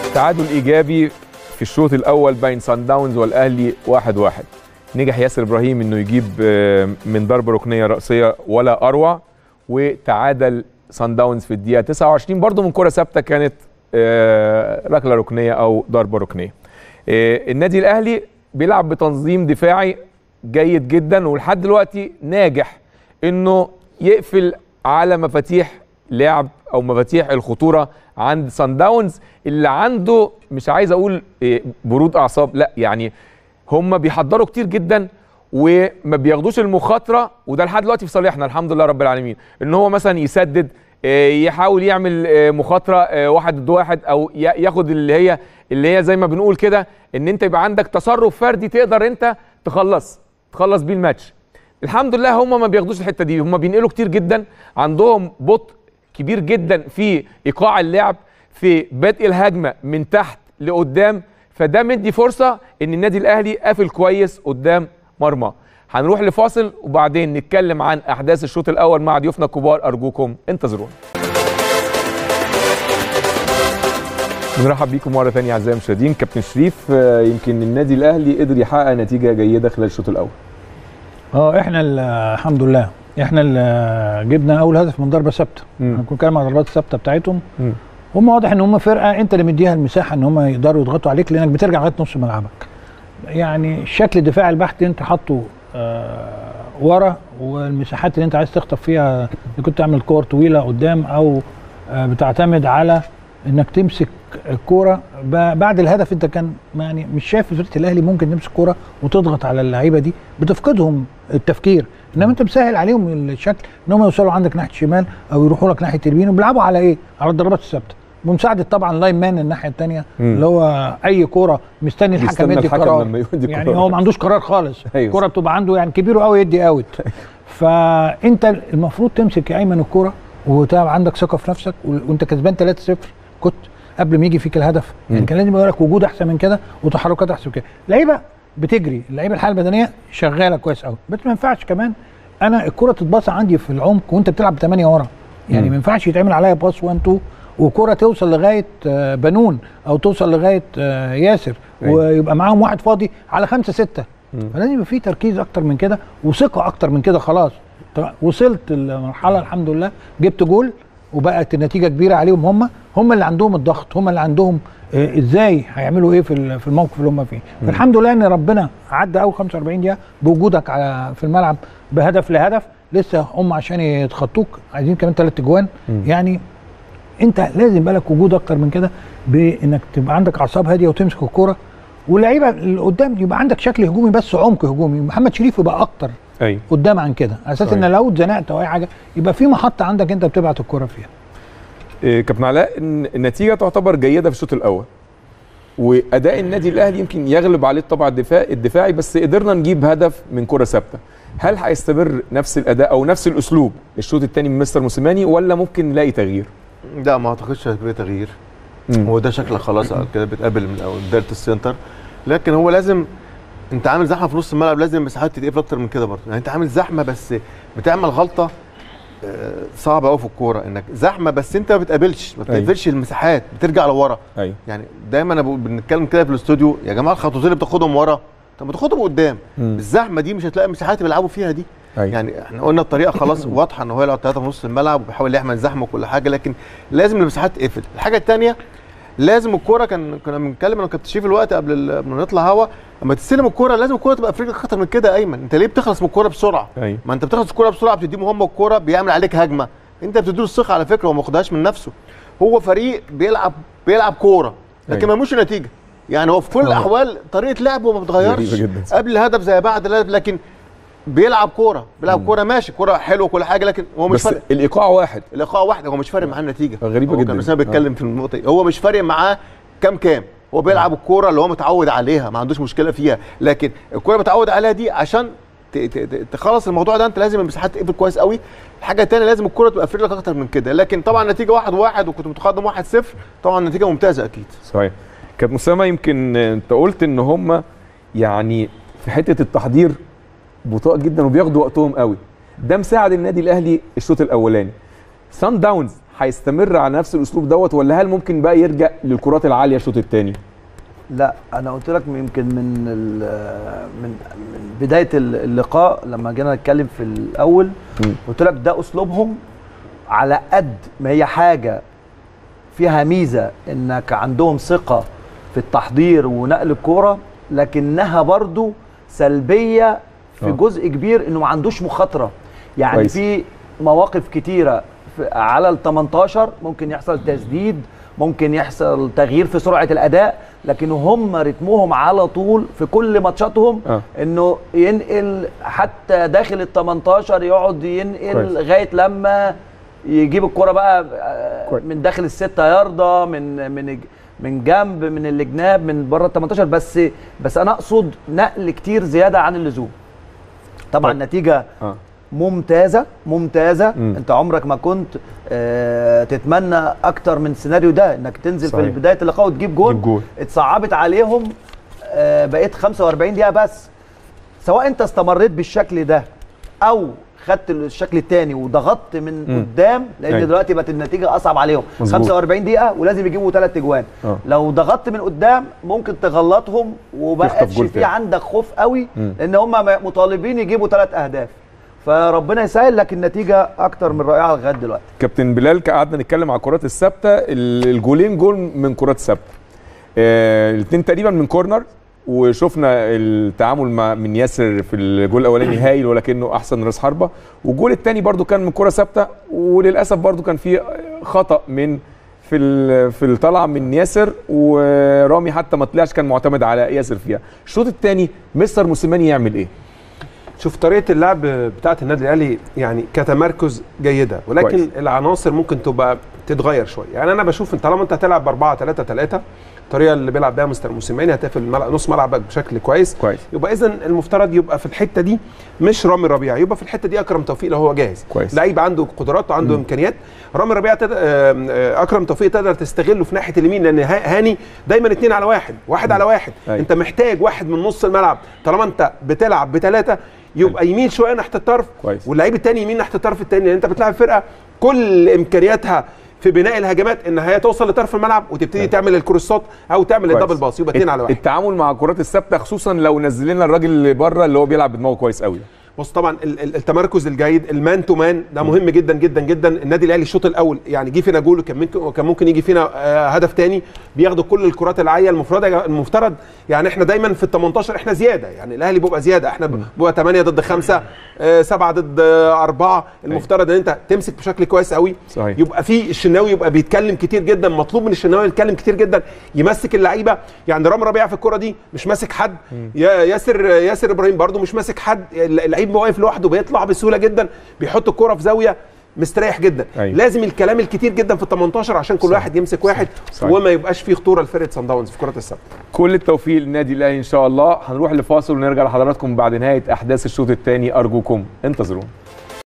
تعادل ايجابي في الشوط الاول بين سان داونز والاهلي 1-1. نجح ياسر ابراهيم انه يجيب من ضربه ركنيه راسيه ولا اروع، وتعادل سان داونز في الدقيقه 29 برضه من كره ثابته كانت ركله ركنيه او ضربه ركنيه. النادي الاهلي بيلعب بتنظيم دفاعي جيد جدا، ولحد دلوقتي ناجح انه يقفل على مفاتيح لعب او مفاتيح الخطوره عند سان داونز، اللي عنده مش عايز اقول برود اعصاب، لا يعني هم بيحضروا كتير جدا وما بياخدوش المخاطره، وده لحد دلوقتي في صالحنا الحمد لله رب العالمين، ان هو مثلا يسدد، يحاول يعمل مخاطره 1 ضد 1، او ياخد اللي هي زي ما بنقول كده ان انت يبقى عندك تصرف فردي تقدر انت تخلص بيه الماتش. الحمد لله هم ما بياخدوش الحته دي، هم بينقلوا كتير جدا، عندهم بطء كبير جدا في ايقاع اللعب، في بدء الهجمه من تحت لقدام، فده مدي فرصه ان النادي الاهلي قافل كويس قدام مرمى. هنروح لفاصل وبعدين نتكلم عن احداث الشوط الاول مع ضيوفنا الكبار، ارجوكم انتظرونا. بنرحب بيكم مره ثانيه اعزائي المشاهدين. كابتن شريف، يمكن النادي الاهلي قدر يحقق نتيجه جيده خلال الشوط الاول. احنا الحمد لله احنا اللي جبنا اول هدف من ضربه ثابته. هنكون بنتكلم عن الضربات الثابته بتاعتهم. هم واضح ان هم فرقه انت اللي مديها المساحه ان هم يقدروا يضغطوا عليك، لانك بترجع لغايه نص ملعبك. يعني الشكل الدفاعي البحت انت حاطه ورا، والمساحات اللي انت عايز تخطف فيها كنت تعمل كور طويله قدام، او بتعتمد على انك تمسك الكوره بعد الهدف. انت كان يعني مش شايف فرقه الاهلي ممكن تمسك كوره وتضغط على اللعيبه دي، بتفقدهم التفكير، انما انت مسهل عليهم الشكل ان هم يوصلوا عندك ناحيه الشمال او يروحوا لك ناحيه اليمين، وبيلعبوا على ايه؟ على الضربات الثابته، بمساعده طبعا لاين مان الناحيه الثانيه اللي هو اي كوره مستني الحكم يدي قرار، يعني هو ما عندوش قرار خالص. الكوره بتبقى عنده يعني كبير قوي يدي اوت. فانت المفروض تمسك يا ايمن الكوره وتبقى عندك ثقه في نفسك، وانت كسبان 3-0 كنت قبل ما يجي فيك الهدف، يعني كان لازم يقول لك وجود احسن من كده وتحركات احسن من كده. اللعيبه بتجري، اللعيبه الحاله البدنيه شغاله كويس قوي، بس ما ينفعش كمان انا الكره تتباص عندي في العمق وانت بتلعب ب8 ورا، يعني ما ينفعش يتعمل عليا باص 1 2 وكره توصل لغايه بنون او توصل لغايه ياسر ويبقى معاهم واحد فاضي على 5 6. فلازم يبقى في تركيز اكتر من كده وثقه اكتر من كده. خلاص وصلت المرحله الحمد لله، جبت جول وبقت النتيجه كبيره عليهم. هم اللي عندهم الضغط، هم اللي عندهم ازاي هيعملوا ايه في الموقف اللي هم فيه. فالحمد لله ان ربنا عدى اول 45 دقيقه بوجودك في الملعب بهدف لهدف. لسه هم عشان يتخطوك عايزين كمان 3 اجوان. يعني انت لازم يبقى لك وجود اكتر من كده، بانك تبقى عندك اعصاب هاديه وتمسك الكوره، واللعيبه اللي قدام يبقى عندك شكل هجومي بس عمق هجومي. محمد شريف يبقى اكتر قدام عن كده، على اساس ان لو اتزنقت او اي حاجه يبقى في محطه عندك انت بتبعت الكوره فيها. كابتن علاء، النتيجه تعتبر جيده في الشوط الاول، واداء النادي الاهلي يمكن يغلب عليه الطابع الدفاعي، بس قدرنا نجيب هدف من كره ثابته. هل هيستمر نفس الاداء او نفس الاسلوب الشوط الثاني من مستر موسيماني، ولا ممكن نلاقي تغيير؟ لا، ما اعتقدش هيبقى تغيير. هو ده شكلك خلاص كده بتقابل من بدايه السنتر، لكن هو لازم انت عامل زحمه في نص الملعب، لازم مساحات تتقفل اكتر من كده برضه. يعني انت عامل زحمه بس بتعمل غلطه صعبه قوي في الكوره، انك زحمه بس انت ما بتقفلش المساحات، بترجع لورا. يعني دايما انا بنتكلم كده في الاستوديو، يا جماعه الخطوتين اللي بتاخدهم ورا طب ما تاخدهم قدام. بالزحمه دي مش هتلاقي مساحات بيلعبوا فيها دي. يعني احنا قلنا الطريقه خلاص واضحه ان هو يلعب 3 في نص الملعب وبيحاول يعمل زحمه وكل حاجه، لكن لازم المساحات تقفل. الحاجه الثانيه لازم الكوره، كنا بنتكلم انا وكابتن شريف الوقت قبل ما نطلع هوا، اما تستلم الكوره لازم الكوره تبقى في رجلك اكتر من كده. ايمن، انت ليه بتخلص من الكوره بسرعه؟ ما انت بتخلص الكوره بسرعه بتديهم هم الكوره، بيعمل عليك هجمه، انت بتديله الثقه على فكره، هو ما خدهاش من نفسه. هو فريق بيلعب كوره لكن ما ملوش نتيجه. يعني هو في كل الاحوال طريقه لعبه ما بتتغيرش قبل الهدف زي بعد الهدف، لكن بيلعب كوره ماشي، كوره حلوه وكل حاجه، لكن هو مش فارق. الايقاع واحد، هو مش فارق معاه النتيجه. غريبه جدا. كان بيتكلم في النقطه دي، هو مش فارق معاه كام، هو بيلعب الكوره اللي هو متعود عليها، ما عندوش مشكله فيها، لكن الكوره متعود عليها دي عشان تخلص الموضوع ده انت لازم المساحات تقفل كويس قوي. الحاجه الثانيه لازم الكوره تبقى في رجلك اكتر من كده، لكن طبعا النتيجه 1-1 وكنت متقدم 1-0، طبعا النتيجه ممتازه اكيد. صحيح. كابتن اسامه، يمكن انت قلت ان هم يعني في حته التحضير بطيء جدا وبياخدوا وقتهم قوي، ده مساعد النادي الاهلي الشوط الاولاني. سان داونز هيستمر على نفس الاسلوب دوت، ولا هل ممكن بقى يرجع للكرات العاليه الشوط الثاني؟ لا انا قلت لك يمكن من بدايه اللقاء لما جينا نتكلم في الاول قلت لك ده اسلوبهم، على قد ما هي حاجه فيها ميزه انك عندهم ثقه في التحضير ونقل الكوره، لكنها برضو سلبيه في جزء كبير انه ما عندوش مخاطره. يعني كويس. في مواقف كتيره على ال 18 ممكن يحصل تسديد، ممكن يحصل تغيير في سرعه الاداء، لكن هم رتمهم على طول في كل ماتشاتهم انه ينقل حتى داخل ال 18، يقعد ينقل لغايه لما يجيب الكرة بقى من داخل ال6 ياردة، من جنب، من الجناب، من بره ال 18. بس انا اقصد نقل كتير زياده عن اللزوم. طبعا نتيجه ممتازه ممتازه. انت عمرك ما كنت تتمنى اكتر من السيناريو ده، انك تنزل صحيح. في بدايه اللقاء وتجيب جول. اتصعبت عليهم، بقيت 45 دقيقه بس. سواء انت استمريت بالشكل ده او خدت الشكل الثاني وضغطت من قدام، لان دلوقتي بقت النتيجه اصعب عليهم. مزبوط. 45 دقيقه ولازم يجيبوا 3 اجوان. لو ضغطت من قدام ممكن تغلطهم وبقتش في عندك خوف قوي، لان هم مطالبين يجيبوا 3 اهداف. فربنا يسهل، لك النتيجه اكتر من رائعه لغايه دلوقتي. كابتن بلال، قعدنا نتكلم على الكرات الثابته، الجولين جول من كرات ثابته، الاثنين تقريبا من كورنر، وشفنا التعامل من ياسر في الجول الاولاني هايل، ولكنه احسن راس حربه، والجول الثاني برده كان من كره ثابته، وللاسف برده كان في خطا في الطلعه من ياسر، ورامي حتى ما طلعش، كان معتمد على ياسر فيها. الشوط الثاني مستر موسيماني يعمل ايه؟ شوف طريقه اللعب بتاعه النادي الاهلي يعني كتمركز جيده، ولكن كويس. العناصر ممكن تبقى تتغير شويه. يعني انا بشوف طالما انت هتلعب ب4-3-3 الطريقه اللي بيلعب بيها مستر موسيماني، هتقفل نص ملعبك بشكل كويس. يبقى اذا المفترض يبقى في الحته دي مش رامي ربيعه، يبقى في الحته دي اكرم توفيق لو هو جاهز، لعيب عنده قدرات وعنده امكانيات. رامي ربيعه اكرم توفيق تقدر تستغله في ناحيه اليمين، لان هاني دايما 2 على 1 1 على 1. انت محتاج واحد من نص الملعب، طالما انت بتلعب ب3 يبقى يمين شويه ناحيه الطرف، واللعيب الثاني يمين ناحيه الطرف الثاني، لان انت بتلعب فرقه كل امكانياتها في بناء الهجمات ان هي توصل لطرف الملعب وتبتدي تعمل الكروسات او تعمل الدبل باص، يبقى 2 على 1. التعامل مع الكرات الثابته خصوصا لو نزلنا الراجل اللي بره اللي هو بيلعب بدماغه كويس قوي. بص طبعا التمركز الجيد، المان تو مان ده مهم جدا جدا جدا. النادي الاهلي الشوط الاول يعني جه فينا جول، كان ممكن يجي فينا هدف ثاني، بياخدوا كل الكرات العاليه. المفترض يعني احنا دايما في ال 18 احنا زياده، يعني الاهلي بيبقى زياده، احنا بيبقى 8 ضد 5 7 ضد 4. المفترض ان انت تمسك بشكل كويس قوي. صحيح. يبقى في الشناوي يبقى بيتكلم كتير جدا، مطلوب من الشناوي يتكلم كتير جدا، يمسك اللعيبه. يعني رامي ربيعه في الكره دي مش ماسك حد، ياسر ابراهيم برده مش ماسك حد، اللعيب واقف لوحده بيطلع بسهوله جدا، بيحط الكره في زاويه مستريح جدا. لازم الكلام الكتير جدا في ال 18 عشان كل واحد يمسك واحد وما يبقاش فيه خطوره لفرقه صن داونز في كره الثابته. كل التوفيق للنادي الاهلي ان شاء الله. هنروح لفاصل ونرجع لحضراتكم بعد نهايه احداث الشوط الثاني، ارجوكم انتظرونا.